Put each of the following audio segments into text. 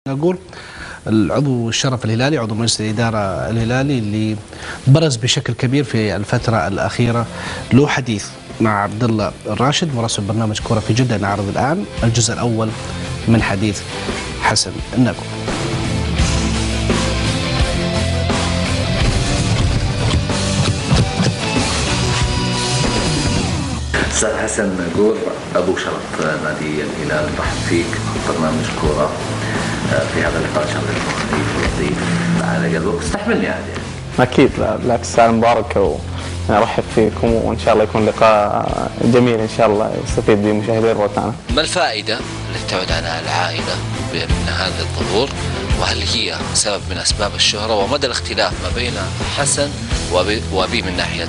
نقول العضو الشرف الهلالي، عضو مجلس الإدارة الهلالي اللي برز بشكل كبير في الفترة الأخيرة، له حديث مع عبد الله الراشد مراسل برنامج كرة في جدة. نعرض الآن الجزء الأول من حديث حسن الناقور. أستاذ حسن الناقور، أبو شرف نادي الهلال، نرحب فيك برنامج كورة في هذا اللقاء. إن شاء الله يكون خفيف ولطيف على قلبك، استحملني عادي. أكيد، بالعكس، ساعة مباركة ونرحب فيكم، وإن شاء الله يكون لقاء جميل إن شاء الله يستفيد به مشاهدي روتانا. ما الفائدة التي تعود عنها العائلة من هذا الظهور، وهل هي سبب من أسباب الشهرة، ومدى الاختلاف ما بين حسن وأبي من ناحية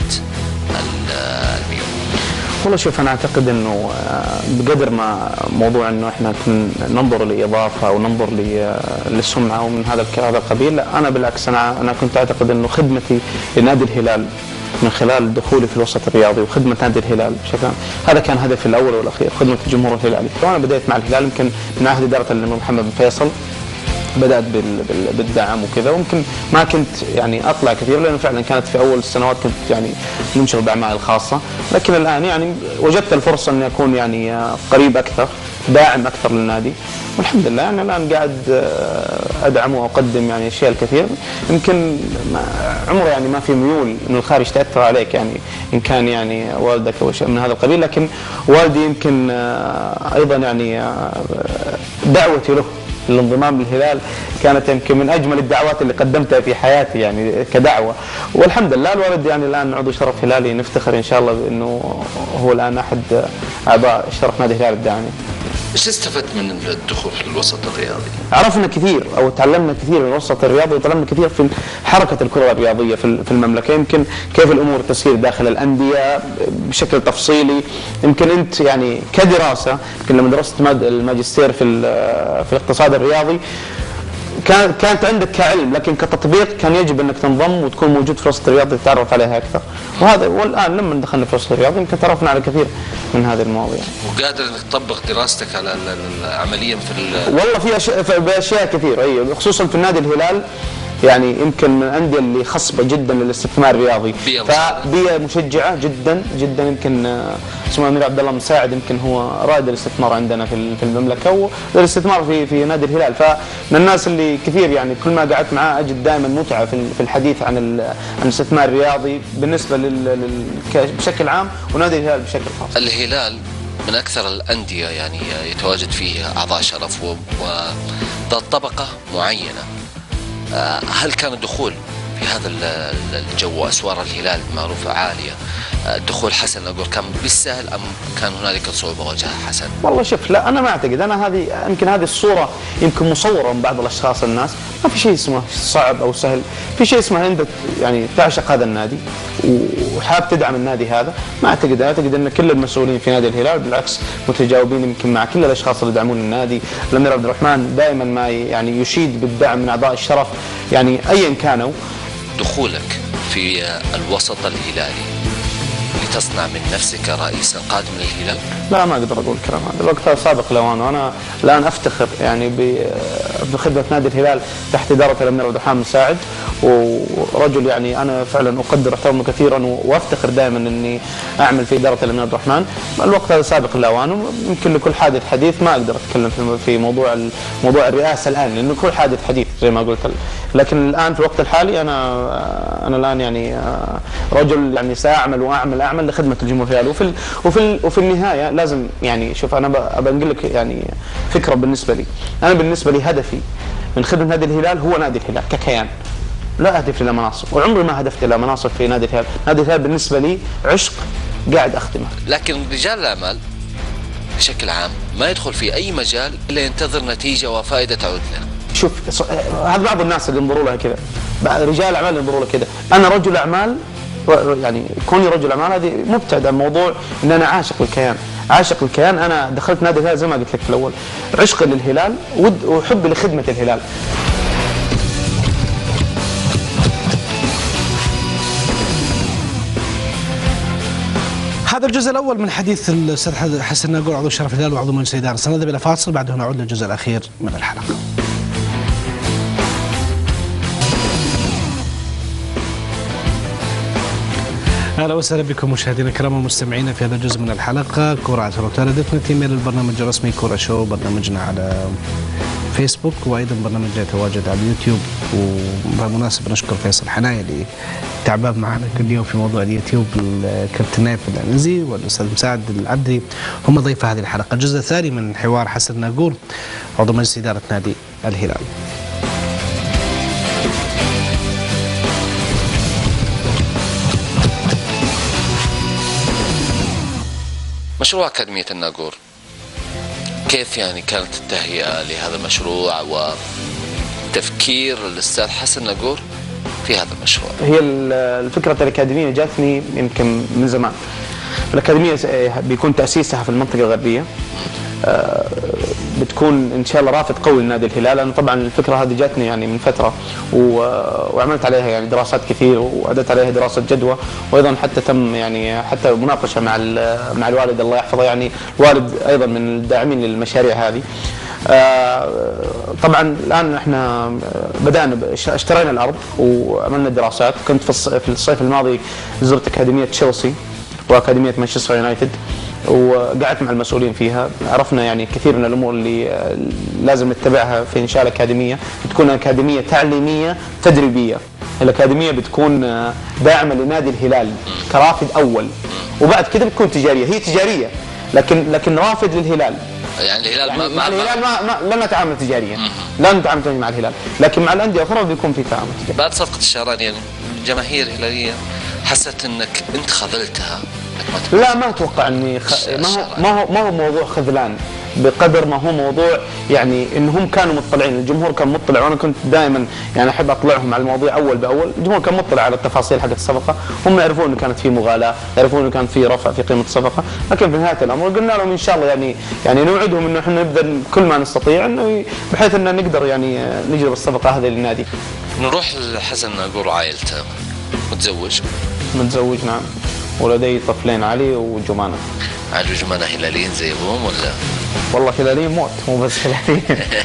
الميول؟ والله شوف، أنا أعتقد أنه بقدر ما موضوع أنه إحنا ننظر لإضافة أو ننظر للسمعة ومن هذا القبيل، أنا بالعكس أنا كنت أعتقد أنه خدمتي لنادي الهلال من خلال دخولي في الوسط الرياضي وخدمة نادي الهلال بشكل عام، هذا كان هدفي الأول والأخير، خدمة الجمهور الهلالي. وأنا بدأت مع الهلال يمكن من عهد إدارة الأمير محمد بن فيصل، بدأت بالدعم وكذا، ويمكن ما كنت يعني أطلع كثير لأنه فعلا كانت في أول السنوات كنت يعني منشغل بأعمالي الخاصة، لكن الآن يعني وجدت الفرصة أني أكون يعني قريب أكثر، داعم أكثر للنادي، والحمد لله يعني الآن قاعد أدعم وأقدم يعني أشياء الكثير. يمكن عمره يعني ما في ميول إنه الخارج تأثر عليك، يعني إن كان يعني والدك أو شيء من هذا القبيل، لكن والدي يمكن أيضا يعني دعوتي له الانضمام للهلال كانت يمكن من أجمل الدعوات اللي قدمتها في حياتي يعني كدعوة، والحمد لله الوالد يعني الآن عضو شرف هلالي، نفتخر إن شاء الله بأنه هو الآن أحد أعضاء شرف نادي الهلال الداعمين. ايش استفدت من الدخول في الوسط الرياضي؟ عرفنا كثير او تعلمنا كثير من الوسط الرياضي، وتعلمنا كثير في حركه الكره الرياضيه في المملكه، يمكن كيف الامور تسير داخل الانديه بشكل تفصيلي. يمكن انت يعني كدراسه، يمكن لما درست الماجستير في الاقتصاد الرياضي كانت عندك كعلم، لكن كتطبيق كان يجب انك تنضم وتكون موجود في الوسط الرياضي تتعرف عليها اكثر. والان لما دخلنا في الوسط الرياضي يمكن تعرفنا على كثير من هذه المواضيع. وقادر انك تطبق دراستك على عمليا والله في اشياء كثير، اي خصوصا في النادي الهلال، يعني يمكن من الانديه اللي خصبه جدا للاستثمار الرياضي، فبيئه مشجعه جدا جدا. يمكن اسمه الامير عبد الله مساعد يمكن هو رائد الاستثمار عندنا في المملكه، والاستثمار في نادي الهلال، فمن الناس اللي كثير يعني كل ما قعدت معاه اجد دائما متعه في الحديث عن الاستثمار الرياضي بالنسبه بشكل عام، ونادي الهلال بشكل خاص. الهلال من اكثر الانديه يعني يتواجد فيها اعضاء شرف وذات طبقه معينه. هل كان الدخول في هذا الجو وأسوار الهلال معروفة عالية، دخول حسن الناقور كان بالسهل أم كان هنالك صعوبة واجهها حسن؟ والله شوف، لا أنا ما أعتقد، أنا يمكن هذه الصورة يمكن مصورة من بعض الأشخاص الناس، ما في شيء اسمه صعب أو سهل، في شيء اسمه أنت يعني تعشق هذا النادي وحاب تدعم النادي هذا. ما أعتقد أن كل المسؤولين في نادي الهلال بالعكس متجاوبين يمكن مع كل الأشخاص اللي يدعمون النادي. الأمير عبد الرحمن دائما ما يعني يشيد بالدعم من أعضاء الشرف يعني أيا كانوا. دخولك في الوسط الهلالي لتصنع من نفسك رئيسا قادم للهلال؟ لا، ما اقدر اقول الكلام هذا، الوقت سابق لاوانه. انا الان افتخر يعني بخدمه نادي الهلال تحت اداره الامير عبد الرحمن مساعد، ورجل يعني انا فعلا اقدر احترمه كثيرا، وافتخر دائما اني اعمل في اداره الامير عبد الرحمن. الوقت هذا سابق لاوانه، يمكن لكل حادث حديث، ما اقدر اتكلم في موضوع الرئاسه الان، لانه كل حادث حديث زي ما قلت. لكن الان في الوقت الحالي انا الان يعني رجل يعني ساعمل واعمل لخدمه الجمهور الهلالي، وفي النهايه لازم يعني شوف، انا بنقول لك يعني فكره بالنسبه لي. انا بالنسبه لي هدفي من خدمه نادي الهلال هو نادي الهلال ككيان، لا اهدف الى مناصب، وعمري ما هدفت الى مناصب في نادي الهلال. نادي الهلال بالنسبه لي عشق قاعد اخدمه. لكن رجال الاعمال بشكل عام ما يدخل في اي مجال الا ينتظر نتيجه وفائده تعود له. شوف، هذا بعض الناس اللي ينظروا لها كذا، رجال اعمال ينظروا لها كذا. انا رجل اعمال، يعني كوني رجل اعمال هذه مبتعد عن موضوع ان انا عاشق الكيان. انا دخلت نادي الهلال زي ما قلت لك في الاول، عشقي للهلال وحبي لخدمه الهلال. هذا الجزء الأول من حديث الأستاذ حسن الناقور عضو شرف الهلال وعضو مجلس الإدارة. سنذهب إلى فاصل، بعد هنا نعود للجزء الأخير من الحلقة. اهلا وسهلا بكم مشاهدينا الكرام ومستمعينا في هذا الجزء من الحلقه كره على روتانا دوت نت، البرنامج الرسمي كره شو، برنامجنا على فيسبوك وايضا برنامجنا يتواجد على اليوتيوب. وبالمناسبه نشكر فيصل حنايا اللي تعبان معنا كل يوم في موضوع اليوتيوب، الكابتن نايف العنزي والاستاذ مساعد العبدي هم ضيف هذه الحلقه. الجزء الثاني من حوار حسن ناقور عضو مجلس اداره نادي الهلال. مشروع أكاديمية الناقور، كيف يعني كانت التهيئة لهذا المشروع وتفكير الأستاذ حسن ناقور في هذا المشروع؟ هي الفكرة الأكاديمية جاتني يمكن من زمان. الأكاديمية بيكون تأسيسها في المنطقة الغربية، بتكون إن شاء الله رافد قوي لنادي الهلال. أنا طبعا الفكرة هذه جاتني يعني من فترة وعملت عليها يعني دراسات كثير وأدت عليها دراسة جدوى، وأيضا حتى تم يعني حتى مناقشة مع الوالد الله يحفظه. يعني الوالد أيضا من الداعمين للمشاريع هذه. طبعا الآن احنا بدأنا اشترينا الأرض وعملنا دراسات. كنت في الصيف الماضي زرت أكاديمية تشيلسي وأكاديمية مانشستر يونايتد وقعدت مع المسؤولين فيها. عرفنا يعني كثير من الأمور اللي لازم نتبعها في إنشاء الأكاديمية. بتكون أكاديمية تعليمية تدريبية. الأكاديمية بتكون داعمة لنادي الهلال كرافد أول، وبعد كده بتكون تجارية. هي تجارية لكن رافد للهلال. يعني الهلال يعني مع الهلال ما نتعامل تجاريا، لا نتعامل مع الهلال، لكن مع الأندية الأخرى بيكون في تعامل تجاري. بعد صفقة الشهراني يعني الجماهير الهلالية حست انك انت خذلتها؟ لا ما اتوقع اني ما هو موضوع خذلان بقدر ما هو موضوع يعني انهم كانوا مطلعين. الجمهور كان مطلع، وانا كنت دائما يعني احب اطلعهم على المواضيع اول باول. الجمهور كان مطلع على التفاصيل حقت الصفقه، هم يعرفون انه كانت في مغالاه، يعرفون انه كان في رفع في قيمه الصفقه، لكن في نهايه الامر قلنا لهم ان شاء الله يعني نوعدهم انه احنا نبذل كل ما نستطيع انه بحيث ان نقدر يعني نجلب الصفقه هذه للنادي. نروح لحسن ناقور وعائلته. متزوج نعم، ولدي طفلين علي وجمانه. علي وجمانه هلاليين زي ابوهم ولا؟ والله هلاليين موت، مو بس هلاليين.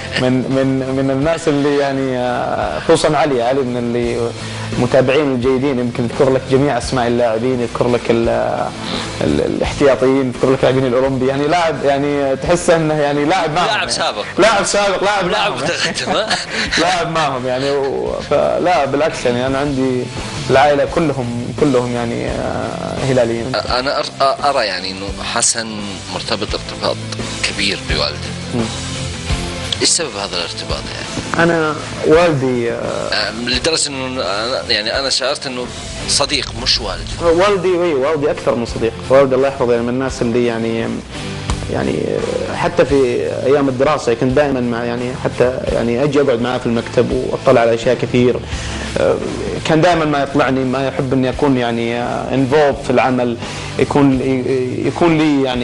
من الناس اللي يعني خصوصا علي من اللي متابعين الجيدين. يمكن يذكر لك جميع اسماء اللاعبين، يذكر لك الاحتياطيين، يذكر لك اللاعبين الاولمبي. يعني لاعب يعني تحس انه يعني لاعب معهم، لاعب سابق لاعب متقدم لاعب معهم يعني. فلا بالعكس يعني انا عندي العائله كلهم يعني هلاليين. انا ارى يعني انه حسن مرتبط ارتباط كبير بوالده. ايش سبب هذا الارتباط يعني؟ انا والدي لدرجه انه يعني انا شعرت انه صديق مش والد. والدي اكثر من صديق. والدي الله يحفظه يعني من الناس اللي يعني حتى في ايام الدراسه كنت دائما مع يعني حتى يعني اجي اقعد معاه في المكتب واطلع على اشياء كثير. كان دائما ما يطلعني، ما يحب اني اكون يعني انفولد في العمل، يكون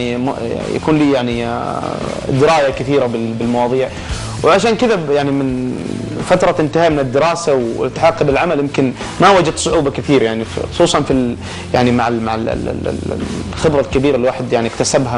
لي يعني درايه كثيره بالمواضيع. وعشان كذا يعني من فترة انتهاء من الدراسة والالتحاق بالعمل يمكن ما وجدت صعوبة كثير يعني خصوصا في يعني مع الخبرة الكبيرة الواحد يعني اكتسبها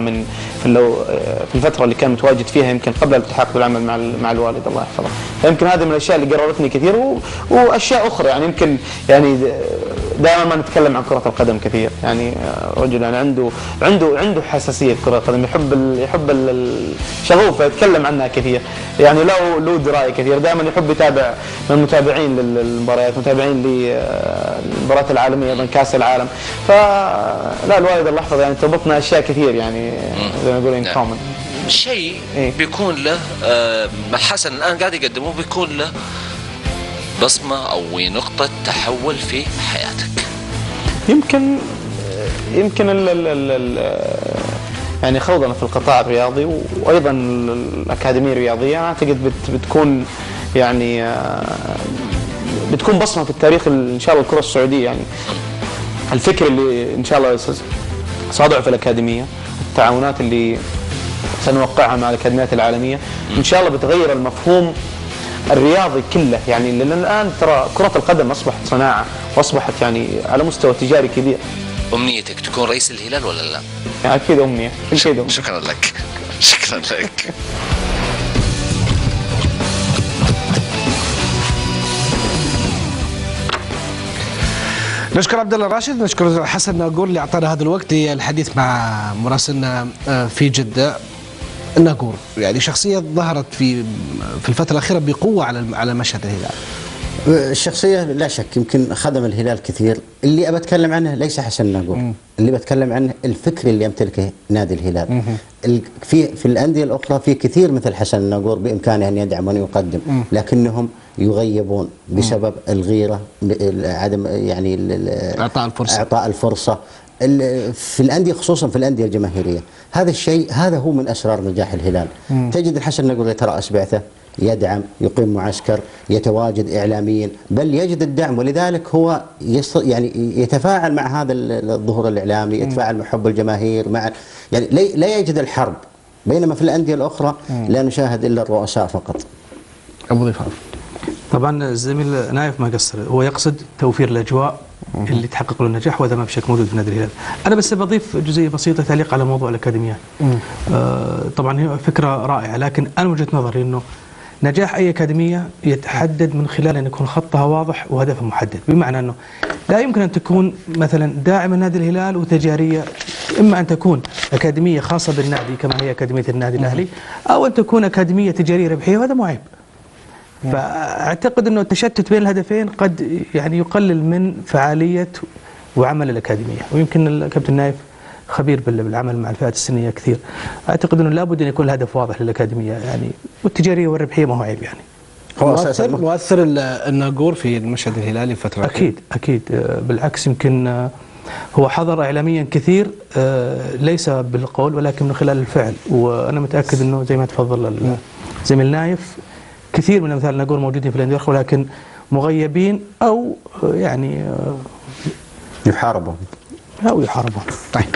في الفترة اللي كان متواجد فيها يمكن قبل الالتحاق بالعمل مع الوالد الله يحفظه. فيمكن هذه من الأشياء اللي قررتني كثير وأشياء أخرى يعني يمكن يعني دائما ما نتكلم عن كرة القدم كثير. يعني رجل يعني عنده حساسية كرة القدم، يحب الشغوف يتكلم عنها كثير يعني له دراية كثير. دائما يحب يتابع من المتابعين للمباريات، متابعين للمباريات العالمية ايضا كاس العالم. فلا الوالد الله يحفظه يعني تربطنا اشياء كثير يعني زي ما يقولون كومن. شيء بيكون له حسن الان قاعد يقدمه بيكون له بصمة او نقطة تحول في حياتك. يمكن يعني خوضنا في القطاع الرياضي وايضا الاكاديميه الرياضيه اعتقد بتكون يعني بتكون بصمه في التاريخ ان شاء الله الكره السعوديه. يعني الفكر اللي ان شاء الله ساضع في الاكاديميه، التعاونات اللي سنوقعها مع الاكاديميات العالميه ان شاء الله بتغير المفهوم الرياضي كله. يعني لان الان ترى كره القدم اصبحت صناعه واصبحت يعني على مستوى تجاري كبير. أمنيتك تكون رئيس الهلال ولا لا؟ يعني أكيد أمنية. شكرا لك. شكرا لك. نشكر عبد الله الراشد، نشكر حسن ناقور اللي اعطانا هذا الوقت للحديث مع مراسلنا في جده. ناقور يعني شخصيه ظهرت في الفتره الاخيره بقوه على مشهد الهلال. الشخصية لا شك يمكن خدم الهلال كثير. اللي أبى أتكلم عنه ليس حسن ناقور، اللي بتكلم عنه الفكر اللي يمتلكه نادي الهلال. في الأندية الأخرى في كثير مثل حسن ناقور بإمكانه أن يدعم وأن يقدم، لكنهم يغيبون بسبب الغيرة، عدم يعني إعطاء الفرصة في الأندية، خصوصا في الأندية الجماهيرية. هذا الشيء هذا هو من أسرار نجاح الهلال. تجد الحسن ناقور يترأس بعثة، يدعم، يقيم معسكر، يتواجد إعلاميا، بل يجد الدعم، ولذلك هو يعني يتفاعل مع هذا الظهور الإعلامي، يتفاعل مع حب الجماهير، مع يعني لا يجد الحرب. بينما في الأندية الأخرى لا نشاهد إلا الرؤساء فقط. أبو ضيفان. طبعا الزميل نايف ما قصر، هو يقصد توفير الأجواء اللي تحقق له النجاح، وهذا ما بشكل موجود في نادي الهلال. أنا بس بضيف جزئية بسيطة تعليق على موضوع الأكاديميات. طبعا هي فكرة رائعة، لكن أنا وجهة نظري إنه نجاح أي أكاديمية يتحدد من خلال أن يكون خطها واضح وهدفها محدد. بمعنى أنه لا يمكن أن تكون مثلا داعمة نادي الهلال وتجارية، إما أن تكون أكاديمية خاصة بالنادي كما هي أكاديمية النادي الأهلي، أو أن تكون أكاديمية تجارية ربحية، وهذا مو عيب. فأعتقد أنه التشتت بين الهدفين قد يعني يقلل من فعالية وعمل الأكاديمية. ويمكن الكابتن نايف خبير بالعمل مع الفئات السنية كثير. أعتقد أنه لابد أن يكون الهدف واضح للأكاديمية يعني، والتجارية والربحية ما هو عيب يعني. مؤثر الناقور في المشهد الهلالي فترة. أكيد بالعكس، يمكن هو حضر إعلاميا كثير، ليس بالقول ولكن من خلال الفعل. وأنا متأكد أنه زي ما تفضل زميل نايف، كثير من أمثال الناقور موجودين في الأندية ولكن مغيبين أو يعني يحاربون. طيب.